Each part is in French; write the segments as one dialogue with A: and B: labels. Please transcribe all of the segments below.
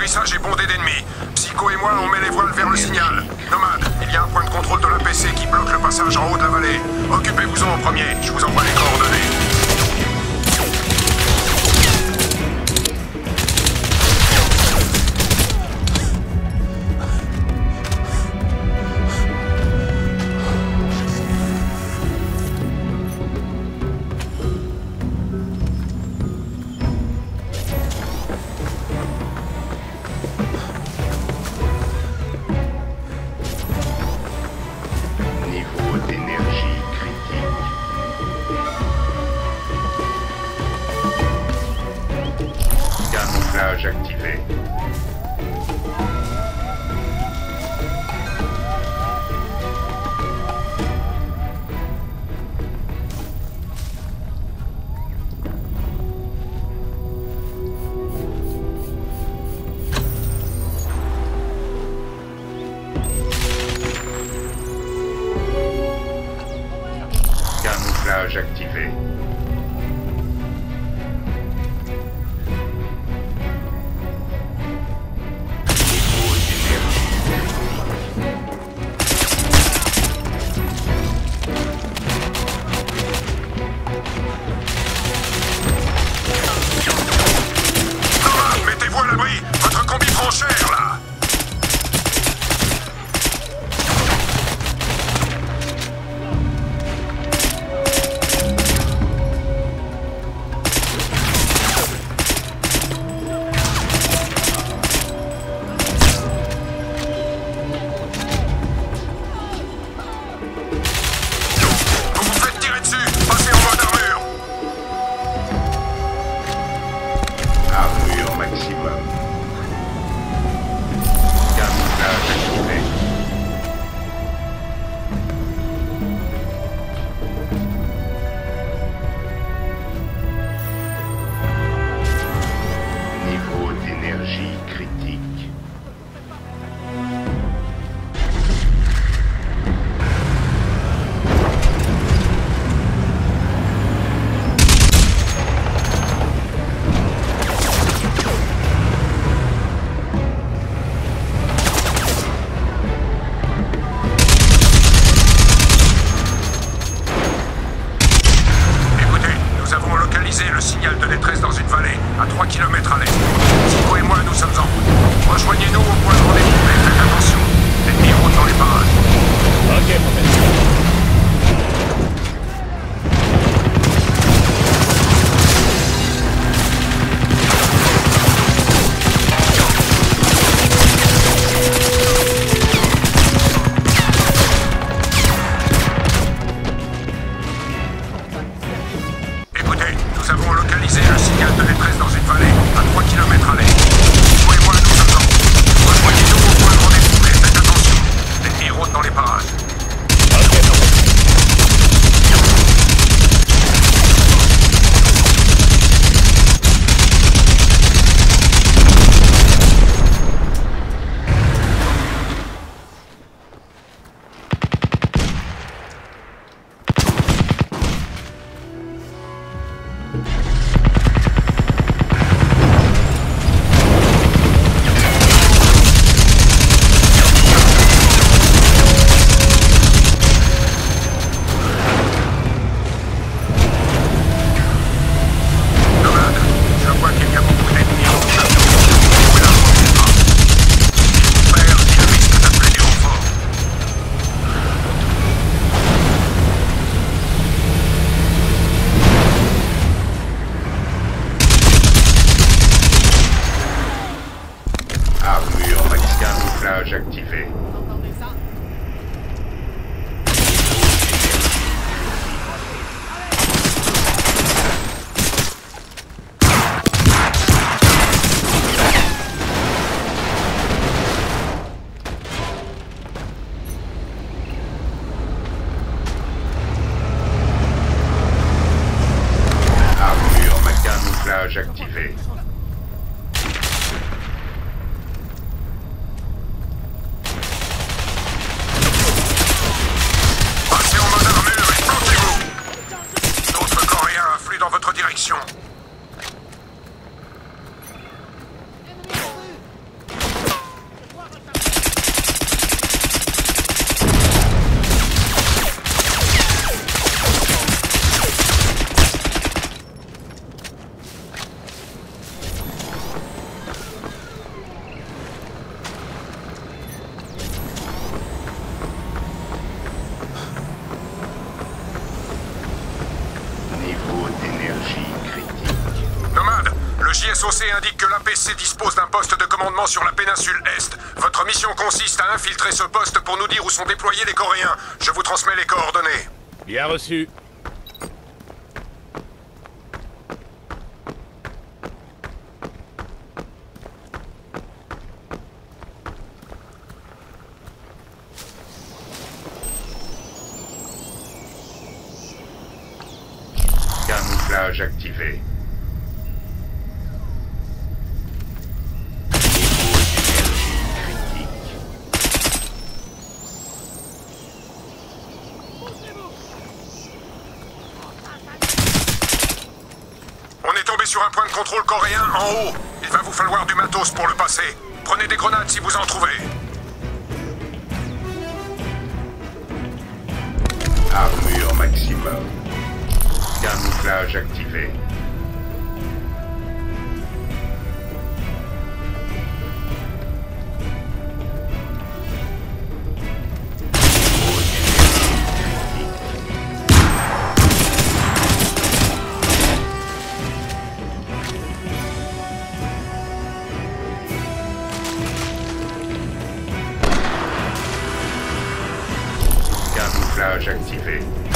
A: L'atterrissage est bondé d'ennemis. Psycho et moi, on met les voiles vers le signal. Nomade, il y a un point de contrôle de l'APC qui bloque le passage en haut de la vallée. Occupez-vous-en en premier, je vous envoie les coordonnées.
B: Activé. Camouflage activé.
A: Le signal de détresse dans une vallée, à 3 km à l'est. Psycho et moi, nous sommes en route. Rejoignez-nous au point de rendez-vous, mais faites attention. L'ennemi rôde dans les parages.
C: Ok, professeur.
A: Nous avons localisé le signal de détresse dans une vallée, à 3 km à l'est. Vous et moi, nous sommes en route. Rejoignez-nous au point de rendez-vous, mais faites attention. L'ennemi rôde dans les parages.
B: Camouflage activé. Armure camouflage activé.
A: SOC indique que l'APC dispose d'un poste de commandement sur la péninsule Est. Votre mission consiste à infiltrer ce poste pour nous dire où sont déployés les Coréens. Je vous transmets les coordonnées.
C: Bien reçu.
B: Camouflage activé.
A: On est tombé sur un point de contrôle coréen en haut. Il va vous falloir du matos pour le passer. Prenez des grenades si vous en trouvez.
B: Armure maximum. Camouflage activé. Camouflage activé.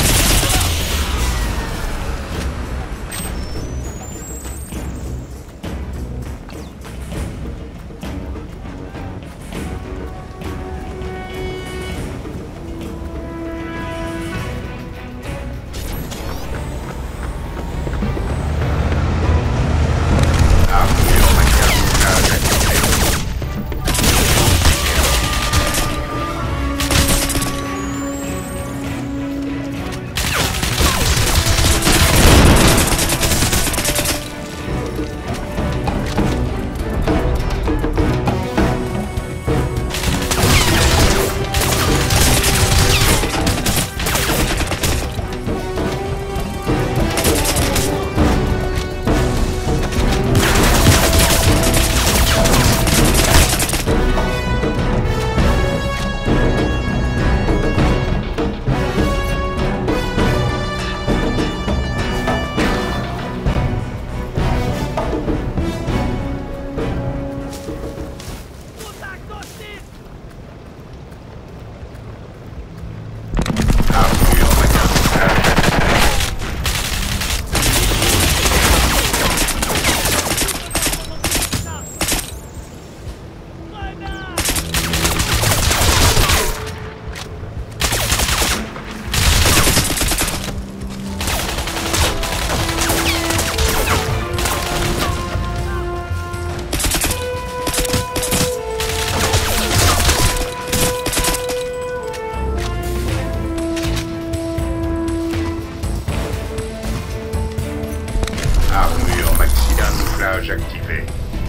B: Camouflage activé.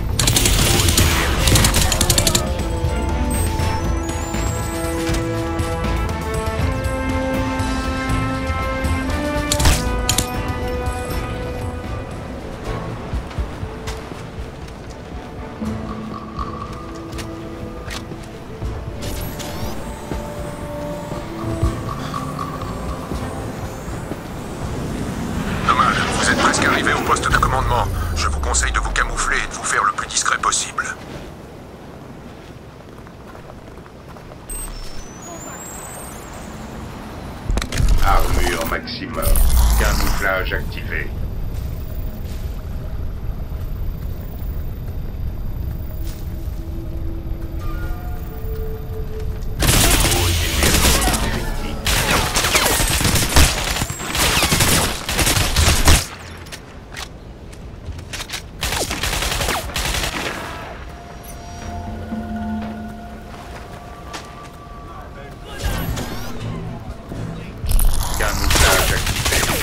A: Dommage, vous êtes presque arrivé au poste de commandement. Je vous conseille de vous camoufler et de vous faire le plus discret possible.
B: Armure maximum. Camouflage activé. Camouflage activé.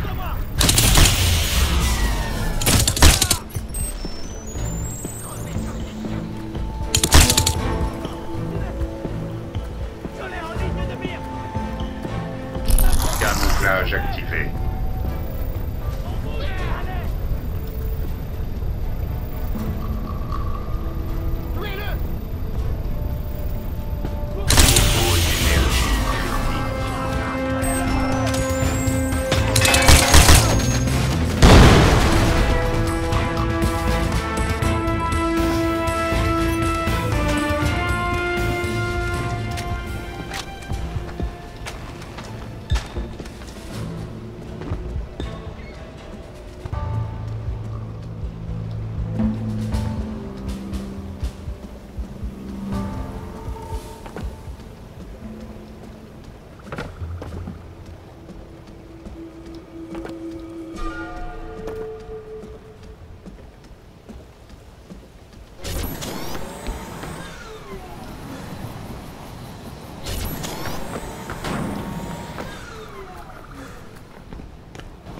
B: Camouflage activé.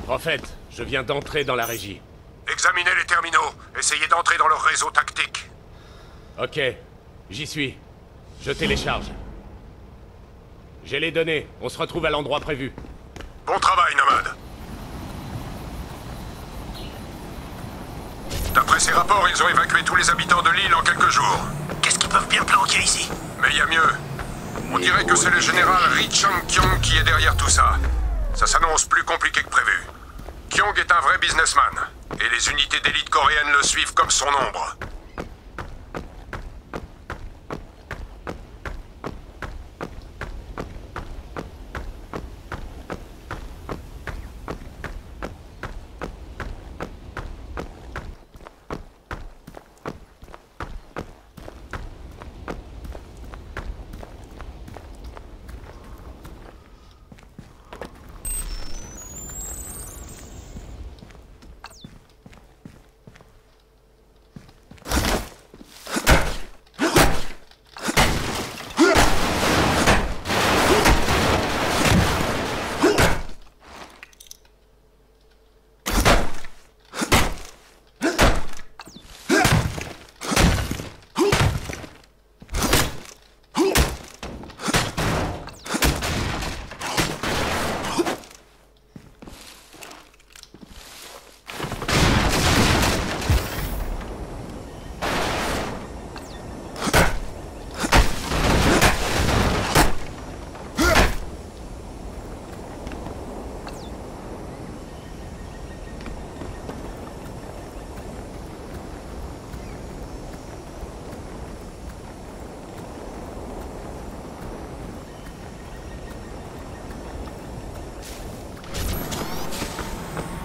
C: En fait, je viens d'entrer dans la régie.
A: Examinez les terminaux. Essayez d'entrer dans leur réseau tactique.
C: Ok, j'y suis. Je télécharge. J'ai les données. On se retrouve à l'endroit prévu.
A: Bon travail, Nomade. D'après ces rapports, ils ont évacué tous les habitants de l'île en quelques jours. Qu'est-ce qu'ils peuvent bien planquer ici? Mais il y a mieux. On dirait que c'est le général Ri Chang-kyong qui est derrière tout ça. Ça s'annonce plus compliqué que prévu. Kyong est un vrai businessman. Et les unités d'élite coréennes le suivent comme son ombre.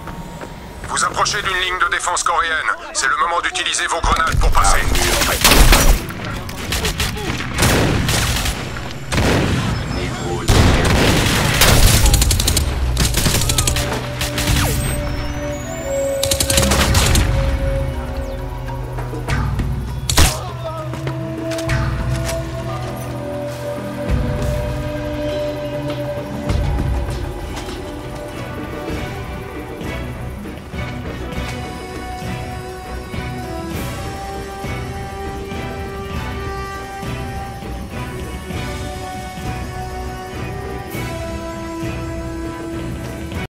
A: Vous approchez d'une ligne de défense coréenne. C'est le moment d'utiliser vos grenades pour passer.